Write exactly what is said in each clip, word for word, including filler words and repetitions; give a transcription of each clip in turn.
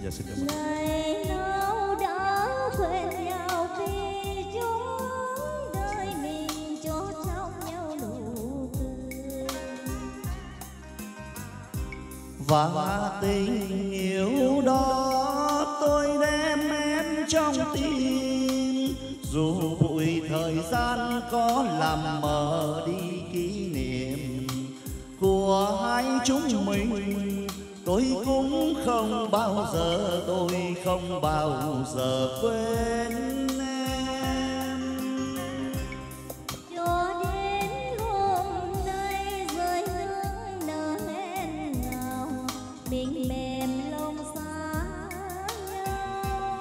Dạ xin cảm ơn. Ngày nào đã quên nhau vì chúng đời mình cho trao nhau nụ cười. Và tình yêu đó tôi đem em trong tim, dù bụi thời gian có làm mờ đi kỷ niệm của hai chúng mình. Tôi cũng không bao giờ, tôi không bao giờ quên em. Cho đến hôm nay rơi nước nở hẹn ngào, mình mềm lòng xa nhau.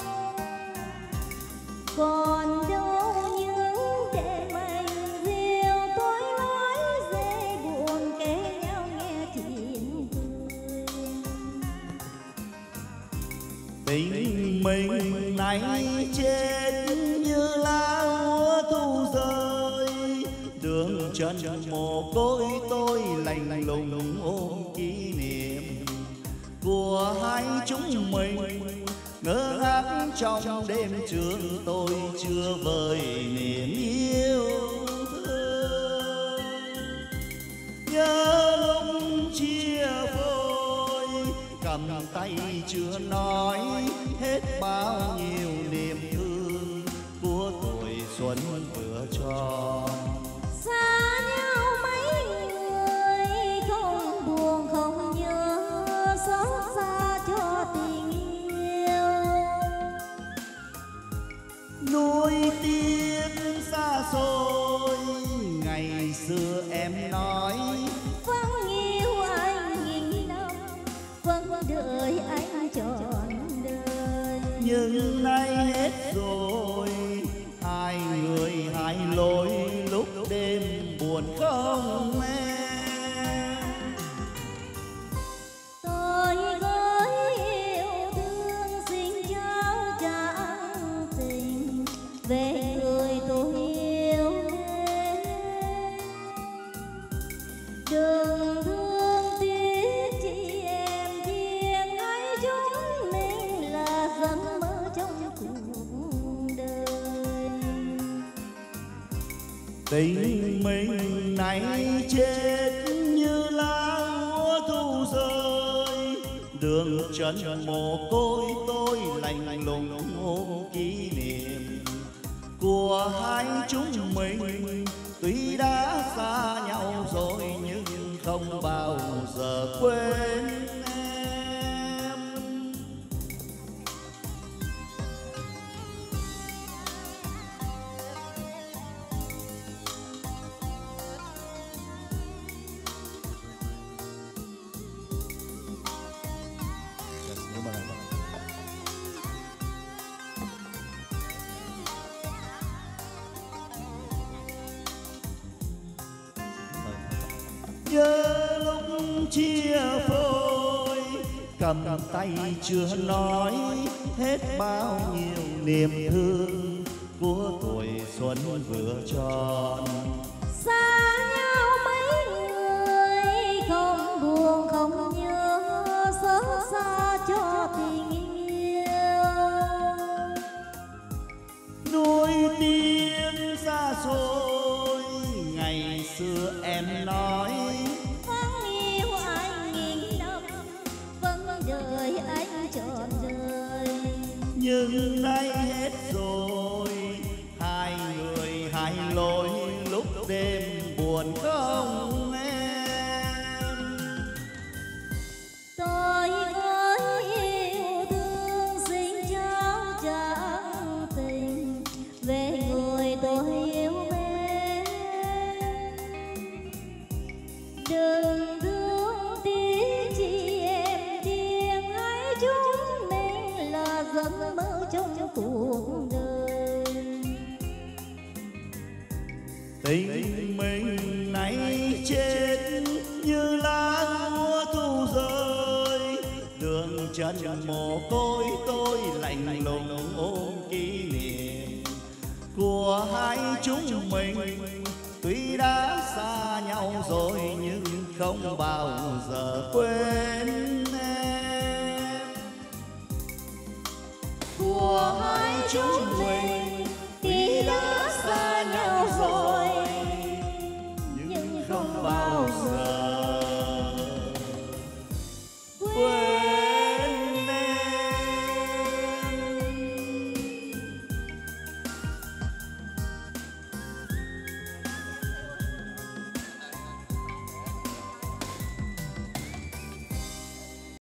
Còn đâu những đêm anh riêng tôi nói dễ buồn kể nhau nghe chuyện cười. Tình mình nay chết như lá úa thu rơi, đường chân mồ côi tôi lạnh lùng ôm kỷ niệm của hai chúng mình. Ngơ ngác trong đêm trường tôi chưa vơi niềm yêu thương. Nhớ lúc chia phôi cầm tay chưa nói hết bao nhiêu niềm thương của tuổi xuân vừa tròn. Xa nhau mấy người không buồn không nhớ, xót xa cho tình yêu. Nuối tiếc xa xôi ngày xưa em nói Vẫn yêu anh nghìn năm, vẫn đợi anh trọn đời. nhưng nay hết rồi, hai người hai lối lúc đêm buồn không em. Tôi gửi yêu thương xin trao trọn tình về người tôi yêu mến. Đừng thương tiếc chị em riêng ấy, chúng mình là giấc mơ trong cuộc đời. Tình mình nay chết như lá úa thu rơi, đường chân mồ côi tôi lạnh lùng ôm kỷ niệm của hai chúng mình. Tuy đã xa nhau rồi nhưng không bao giờ quên em. Dạ xin cảm ơn anh. Nhớ lúc chia phôi cầm tay chưa nói hết bao nhiêu niềm thương của tuổi xuân vừa tròn. Xa nhau mấy người không buồn không nhớ, xót xa cho tình yêu. Nuối tiếc xa xôi ngày xưa em nói Vẫn yêu anh nghìn năm, vẫn đợi anh trọn đời. nhưng nay hết rồi, hai người hai lối lúc đêm buồn không em. Tôi gửi yêu thương xin trao trọn tình về người tôi yêu mến. Đừng thương tiếc chị em riêng ấy, chúng mình là giấc mơ trong cuộc đời. Tình mình nay chết như lá úa thu rơi, đường chân mồ côi tôi lạnh lùng ôm kỷ niệm của hai chúng mình. Tuy đã xa nhau rồi nhưng không bao giờ quên em. chúng